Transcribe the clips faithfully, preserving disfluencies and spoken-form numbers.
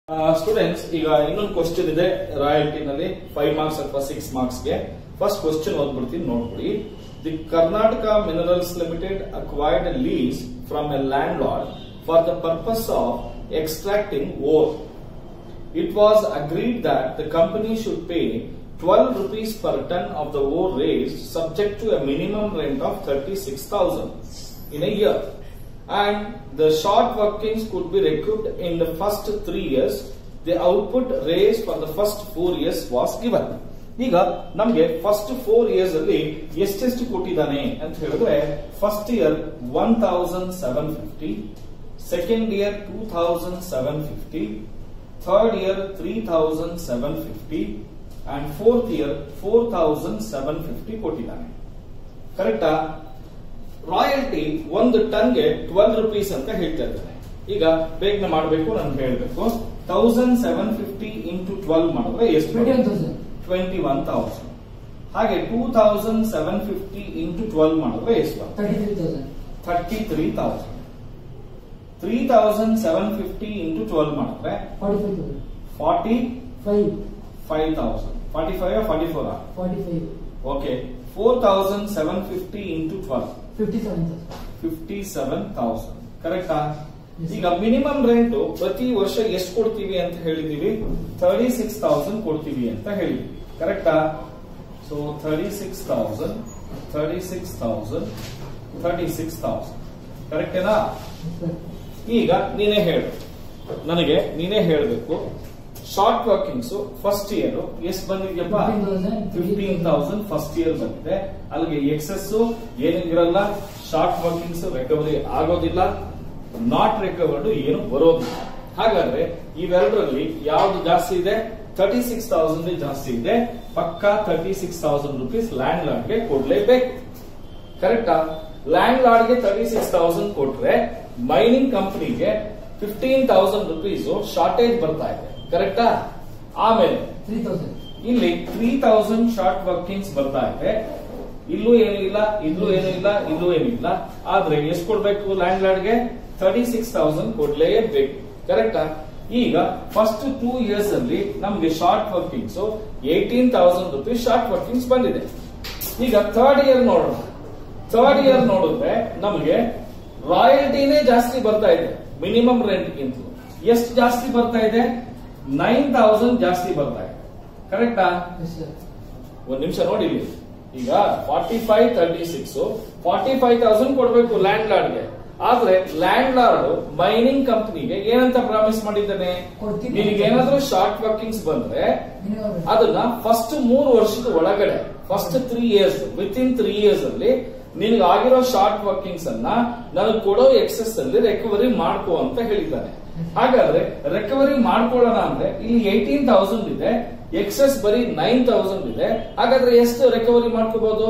Students, ಈಗ ಇನ್ನೊಂದು question ಇದೆ ರಾಯಲ್ಟಿ ನಲ್ಲಿ ಫೈವ್ ಮಾರ್ಕ್ಸ್ ಅಥವಾ ಸಿಕ್ಸ್ ಮಾರ್ಕ್ಸ್ ಗೆ. ಫಸ್ಟ್ ಕ್ವಶನ್ ಓದ್ಬಿಡ್ತೀನಿ, ನೋಡ್ಬಿಡಿ. The Karnataka minerals limited acquired a lease from a landlord for the purpose of extracting ore. It was agreed that the company should pay twelve rupees per ton of the ore raised, subject to a minimum rent of thirty-six thousand in a year, and the short workings could be recouped in the first three years. The output raised for the first four years was given. ಈಗ ನಮಗೆ first four years ಅಲ್ಲಿ ಎಷ್ಟೆಷ್ಟು ಕೊಟ್ಟಿದ್ದಾನೆ ಅಂತ ಹೇಳಿದ್ರೆ, first year one thousand seven fifty, second year two thousand seven fifty, third year three thousand seven fifty and fourth year four thousand seven fifty ಕೊಟ್ಟಿದ್ದಾನೆ. ಕರೆಕ್ಟಾ? Royalty ಒಂದು ಟನ್ಗೆ ಟ್ವೆಲ್ವ್ ರುಪೀಸ್ ಅಂತ ಹೇಳ್ತಾ ಇದ್ದಾನೆ. ಈಗ ಬೇಗನೆ ಮಾಡಬೇಕು, ನನ್ಗೆ ಹೇಳ್ಬೇಕು. Thousand seven fifty into twelve ಮಾಡಿದ್ರೆ ಎಷ್ಟು? Twenty one thousand. ಹಾಗೆ two thousand seven fifty into twelve ಮಾಡಿದ್ರೆ ಎಷ್ಟು? Thirty three thousand. Three thousand seven fifty into twelve ಮಾಡಿದ್ರೆ forty five thousand. Forty five forty four okay. Four thousand seven fifty into twelve fifty seven thousand. ಕರೆಕ್ಟಾ? ಈಗ minimum rent ಪ್ರತಿ ವರ್ಷ ಎಷ್ಟು ಕೊಡ್ತೀವಿ ಅಂತ ಹೇಳಿದೀವಿ? ಥರ್ಟಿ ಸಿಕ್ಸ್ ತೌಸಂಡ್ ಕೊಡ್ತೀವಿ ಅಂತ ಹೇಳಿದ್ವಿ. ಕರೆಕ್ಟಾ? So thirty six thousand thirty six thousand thirty six thousand ಕರೆಕ್ಟೇನಾ? ಈಗ ನೀನೇ ಹೇಳು, ನನಗೆ ನೀನೇ ಹೇಳಬೇಕು. ಶಾರ್ಟ್ ವರ್ಕಿಂಗ್ಸ್ ಫಸ್ಟ್ ಇಯರ್ ಎಷ್ಟು ಬಂದಿದ್ಯಪ್ಪ? ಫಿಫ್ಟೀನ್ ತೌಸಂಡ್ ಫಸ್ಟ್ ಇಯರ್ ಬಂದಿದೆ. ಅಲ್ಲಿಗೆ ಎಕ್ಸೆಸ್ ಏನು ಇರಲ್ಲ, ಶಾರ್ಟ್ ವರ್ಕಿಂಗ್ಸ್ ರಿಕವರಿ ಆಗೋದಿಲ್ಲ, ನಾಟ್ ರಿಕವರ್ಡ್ ಏನು ಬರೋದಿಲ್ಲ. ಹಾಗಾದ್ರೆ ಇವೆರಡರಲ್ಲಿ ಯಾವ್ದು ಜಾಸ್ತಿ ಇದೆ? ತರ್ಟಿ ಸಿಕ್ಸ್ ತೌಸಂಡ್ ಜಾಸ್ತಿ ಇದೆ. ಪಕ್ಕಾ ತರ್ಟಿ ಸಿಕ್ಸ್ ತೌಸಂಡ್ ರುಪೀಸ್ ಲ್ಯಾಂಡ್ ಲಾರ್ಡ್ಗೆ ಕೊಡ್ಲೇಬೇಕು. ಕರೆಕ್ಟಾ? ಲ್ಯಾಂಡ್ ಲಾರ್ಡ್ಗೆ ತರ್ಟಿ ಸಿಕ್ಸ್ ತೌಸಂಡ್ ಕೊಟ್ರೆ ಮೈನಿಂಗ್ ಕಂಪನಿಗೆ ಫಿಫ್ಟೀನ್ ತೌಸಂಡ್ ರುಪೀಸ್ ಶಾರ್ಟೇಜ್ ಬರ್ತಾ ಇದೆ. ಕರೆಕ್ಟಾ? ಆಮೇಲೆ ಇಲ್ಲಿ ತ್ರೀ ತೌಸಂಡ್ ಶಾರ್ಟ್ ವರ್ಕಿಂಗ್ಸ್ ಬರ್ತಾ ಇದೆ. ಇಲ್ಲೂ ಏನು ಇಲ್ಲ, ಇಲ್ಲೂ ಏನು ಇಲ್ಲ, ಇಲ್ಲೂ ಏನಿಲ್ಲ. ಆದ್ರೆ ಎಷ್ಟು ಕೊಡ್ಬೇಕು ಲ್ಯಾಂಡ್ ಲಾರ್ಡ್ಗೆ? ತರ್ಟಿ ಸಿಕ್ಸ್ ತೌಸಂಡ್ ಕೊಡ್ಲೇಬೇಕು. ಕರೆಕ್ಟಾ? ಈಗ ಫಸ್ಟ್ ಟೂ ಇಯರ್ಸ್ ಅಲ್ಲಿ ನಮ್ಗೆ short workings eighteen thousand rupees short workings ಬಂದಿದೆ. ಈಗ ಥರ್ಡ್ ಇಯರ್ ನೋಡೋಣ. ಥರ್ಡ್ ಇಯರ್ ನೋಡಿದ್ರೆ ನಮಗೆ ರಾಯಲ್ಟಿನೇ ಜಾಸ್ತಿ ಬರ್ತಾ ಇದೆ ಮಿನಿಮಮ್ ರೆಂಟ್ ಗಿಂತ. ಎಷ್ಟು ಜಾಸ್ತಿ ಬರ್ತಾ ಇದೆ? ನೈನ್ ತೌಸಂಡ್ ಜಾಸ್ತಿ ಬರ್ತಾ ಇದೆ. ಕರೆಕ್ಟಾ? ಒಂದ್ ನಿಮಿಷ ನೋಡಿ. ಈಗ forty five thirty six forty five thousand ಕೊಡ್ಬೇಕು ಲ್ಯಾಂಡ್ ಲಾರ್ಡ್ಗೆ. ಆದ್ರೆ ಲ್ಯಾಂಡ್ ಲಾರ್ಡ್ ಮೈನಿಂಗ್ ಕಂಪನಿಗೆ ಏನಂತ ಪ್ರಾಮಿಸ್ ಮಾಡಿದ್ದಾನೆ? ನಿನಗೇನಾದ್ರೂ ಶಾರ್ಟ್ ವರ್ಕಿಂಗ್ಸ್ ಬಂದ್ರೆ ಅದನ್ನ ಫಸ್ಟ್ ಮೂರು ವರ್ಷದ ಒಳಗಡೆ, first three years within three years ಅಲ್ಲಿ ನಿನ್ಗೆ ಆಗಿರೋ ಶಾರ್ಟ್ ವರ್ಕಿಂಗ್ಸ್ ಅನ್ನ ನನಗೆ ಕೊಡೋ ಎಕ್ಸೆಸ್ ಅಲ್ಲಿ ರಿಕವರಿ ಮಾಡ್ಕೋ ಅಂತ ಹೇಳಿದ್ದಾನೆ. ಹಾಗಾದ್ರೆ ರಿಕವರಿ ಮಾಡ್ಕೊಳ್ಳೋಣ ಅಂದ್ರೆ ಇಲ್ಲಿ ಏಟೀನ್ ತೌಸಂಡ್ ಇದೆ, ಎಕ್ಸೆಸ್ ಬರೀ ನೈನ್ ತೌಸಂಡ್ ಇದೆ. ಹಾಗಾದ್ರೆ ಎಷ್ಟು ರಿಕವರಿ ಮಾಡ್ಕೋಬಹುದು?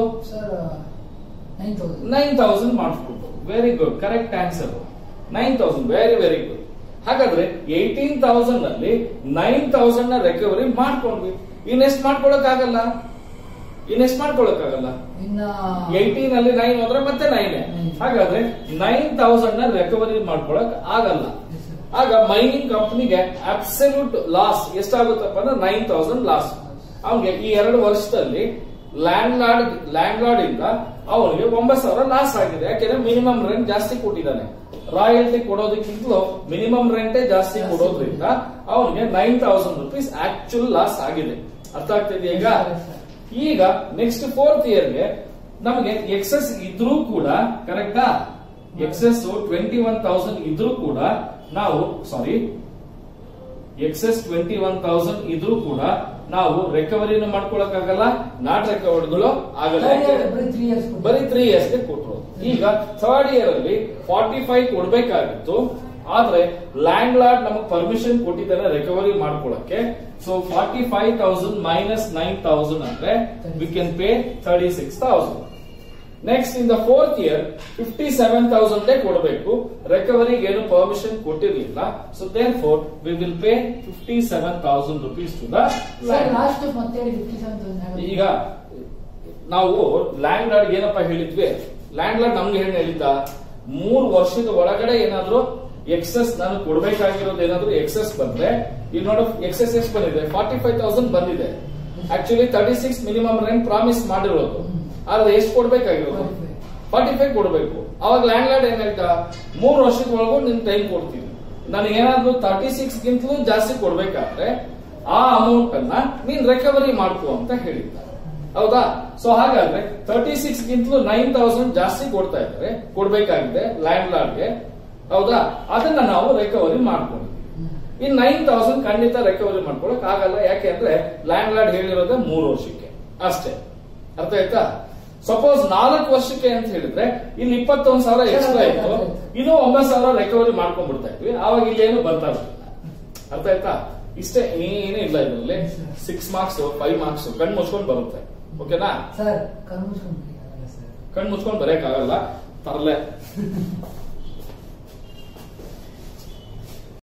ನೈನ್ ತೌಸಂಡ್ ಮಾಡ್ಕೋಬಹುದು. Very good, correct answer. Nine thousand, very very good. ಹಾಗಾದ್ರೆ ಏಟೀನ್ ತೌಸಂಡ್ ಅಲ್ಲಿ ನೈನ್ ತೌಸಂಡ್ ನ ರಿಕವರಿ ಮಾಡ್ಕೊಂಡ್ವಿ. ಇನ್ನೆಷ್ಟು ಮಾಡ್ಕೊಳಕ್ ಆಗಲ್ಲ? ಇನ್ನೆಷ್ಟು ಮಾಡ್ಕೊಳಕ್ ಆಗಲ್ಲ? ಏಟೀನ್ ಅಲ್ಲಿ ನೈನ್ ಹೋದ್ರೆ ಮತ್ತೆ ನೈನ್. ಹಾಗಾದ್ರೆ ನೈನ್ ತೌಸಂಡ್ ನ ರಿಕವರಿ ಮಾಡ್ಕೊಳಕ್ ಆಗಲ್ಲ. ಆಗ ಮೈನಿಂಗ್ ಕಂಪನಿಗೆ ಅಬ್ಸಲ್ಯೂಟ್ ಲಾಸ್ ಎಷ್ಟಾಗುತ್ತಪ್ಪ ಅಂದ್ರೆ ನೈನ್ ತೌಸಂಡ್ ಲಾಸ್. ಅವನಿಗೆ ಈ ಎರಡು ವರ್ಷದಲ್ಲಿ ಲ್ಯಾಂಡ್ ಲಾರ್ಡ್ ಲ್ಯಾಂಡ್ ಲಾರ್ಡ್ ಇಂದ ಅವನಿಗೆ ಒಂಬತ್ತು ಸಾವಿರ ಲಾಸ್ ಆಗಿದೆ. ಯಾಕೆಂದ್ರೆ ಮಿನಿಮಮ್ ರೆಂಟ್ ಜಾಸ್ತಿ ಕೊಟ್ಟಿದ್ದಾನೆ. ರಾಯಲ್ಟಿ ಕೊಡೋದಕ್ಕಿಂತಲೂ ಮಿನಿಮಮ್ ರೆಂಟೇ ಜಾಸ್ತಿ ಕೊಡೋದ್ರಿಂದ ಅವನಿಗೆ nine thousand rupees actual loss ಆಗಿದೆ. ಅರ್ಥ ಆಗ್ತಿದೆಯಾ? ಈಗ ಈಗ ನೆಕ್ಸ್ಟ್ ಫೋರ್ತ್ ಇಯರ್ಗೆ ನಮಗೆ ಎಕ್ಸೆಸ್ ಇದ್ರೂ ಕೂಡ, ಕರೆಕ್ಟಾ? ಎಕ್ಸೆಸ್ ಟ್ವೆಂಟಿ ಒನ್ ತೌಸಂಡ್ ಇದ್ರೂ ಕೂಡ ನಾವು sorry excess twenty one thousand ಇದ್ರೂ ಕೂಡ ನಾವು ರಿಕವರಿನೂ ಮಾಡ್ಕೊಳಕ್ಕಾಗಲ್ಲ, ನಾಟ್ ರಿಕವರ್ಡ್ಗಳು ಆಗಲ್ಲ. ಬರೀ ತ್ರೀ ಇಯರ್ಸ್ ಗೆ ಕೊಟ್ಟರು. ಈಗ ಥರ್ಡ್ ಇಯರ್ ಅಲ್ಲಿ ಫಾರ್ಟಿ ಫೈವ್ ಕೊಡ್ಬೇಕಾಗಿತ್ತು. ಆದ್ರೆ ಲ್ಯಾಂಡ್ ಲಾರ್ಡ್ ನಮಗೆ ಪರ್ಮಿಷನ್ ಕೊಟ್ಟಿದ್ದಾನೆ ರಿಕವರಿ ಮಾಡ್ಕೊಳಕ್ಕೆ. So forty five thousand minus nine thousand ಅಂದ್ರೆ we can pay thirty six thousand. Next in the fourth year fifty seven thousand ಕೊಡಬೇಕು. ರಿಕವರಿಗೆ ಏನು ಪರ್ಮಿಷನ್ ಕೊಟ್ಟಿರಲಿಲ್ಲ. So therefore we will pay fifty seven thousand rupees to the land. ಈಗ ನಾವು land lord ಏನಪ್ಪಾ ಹೇಳಿದ್ವಿ? Land lord ನಮ್ಗೆ ಏನ್ ಹೇಳಿದ್ದ? ಮೂರು ವರ್ಷದ ಒಳಗಡೆ ಏನಾದ್ರು ಎಕ್ಸೆಸ್ ನಾನು ಕೊಡ್ಬೇಕಾಗಿರೋದು ಏನಾದ್ರು ಎಕ್ಸೆಸ್ ಬಂದ್ರೆ ಈಗ ನೋಡು ಎಕ್ಸೆಸ್ ಎಷ್ಟು ಬಂದಿದೆ, ಫಾರ್ಟಿ ಫೈವ್ ತೌಸಂಡ್ ಬಂದಿದೆ. Actually thirty six minimum rent promise ಮಾಡಿರೋದು, ಆದ್ರೆ ಎಷ್ಟು ಕೊಡ್ಬೇಕಾಗಿರೋದು ಫಾರ್ಟಿ ಫೈವ್ ಕೊಡ್ಬೇಕು. ಅವಾಗ ಲ್ಯಾಂಡ್ ಲಾರ್ಡ್ ಏನ್ ಹೇಳ್ತಾ, ಮೂರು ವರ್ಷದೊಳಗೂ ನಿನ್ ಟೈಮ್ ಕೊಡ್ತೀನಿ, ನನಗೆ ಏನಾದ್ರು ತರ್ಟಿ ಸಿಕ್ಸ್ ಗಿಂತಲೂ ಜಾಸ್ತಿ ಕೊಡ್ಬೇಕಾದ್ರೆ ಆ ಅಮೌಂಟ್ ಅನ್ನ ನೀನ್ ರಿಕವರಿ ಮಾಡ್ಕೋ ಅಂತ ಹೇಳಿದ್ದ. ಹೌದಾ? ಸೊ ಹಾಗಾದ್ರೆ ತರ್ಟಿ ಸಿಕ್ಸ್ ಗಿಂತಲೂ ನೈನ್ ತೌಸಂಡ್ ಜಾಸ್ತಿ ಕೊಡ್ತಾ ಇದ್ದಾರೆ, ಕೊಡ್ಬೇಕಾಗಿದೆ ಲ್ಯಾಂಡ್ ಲಾರ್ಡ್ಗೆ. ಹೌದಾ? ಅದನ್ನ ನಾವು ರಿಕವರಿ ಮಾಡ್ಕೊಂಡಿದ್ವಿ. ಈ ನೈನ್ ತೌಸಂಡ್ ಖಂಡಿತ ರಿಕವರಿ ಮಾಡ್ಕೊಳಕ್ ಆಗಲ್ಲ. ಯಾಕೆ ಅಂದ್ರೆ ಲ್ಯಾಂಡ್ ಲಾರ್ಡ್ ಹೇಳಿರೋದೇ ಮೂರು ವರ್ಷಕ್ಕೆ ಅಷ್ಟೇ. ಅರ್ಥ ಆಯ್ತಾ? ಸಪೋಸ್ ನಾಲ್ಕು ವರ್ಷಕ್ಕೆ ಅಂತ ಹೇಳಿದ್ರೆ ಇಲ್ಲಿ ಇಪ್ಪತ್ತೊಂದು ಸಾವಿರ ಎಕ್ಸ್ಟ್ರಾ ಇತ್ತು, ಇದು ಒಂಬತ್ತು ಸಾವಿರ ರಿಕವರಿ ಮಾಡ್ಕೊಂಡ್ಬಿಡ್ತಾ ಇದ್ವಿ. ಆವಾಗ ಇಲ್ಲೇನು ಬರ್ತಾ ಇರ್ಲಿಲ್ಲ. ಅರ್ಥ ಆಯ್ತಾ? ಇಷ್ಟೇ, ಏನೂ ಇಲ್ಲ ಇದರಲ್ಲಿ. ಸಿಕ್ಸ್ ಮಾರ್ಕ್ಸ್ ಫೈವ್ ಮಾರ್ಕ್ಸ್ ಕಣ್ ಮುಚ್ಕೊಂಡು ಬರುತ್ತೆ. ಓಕೆನಾ? ಸರ್ ಕಣ್ ಮುಚ್ಕೊಂಡು ಕಣ್ ಮುಚ್ಕೊಂಡು ಬರೆಯಕ್ಕಾಗಲ್ಲ, ತರಲೆ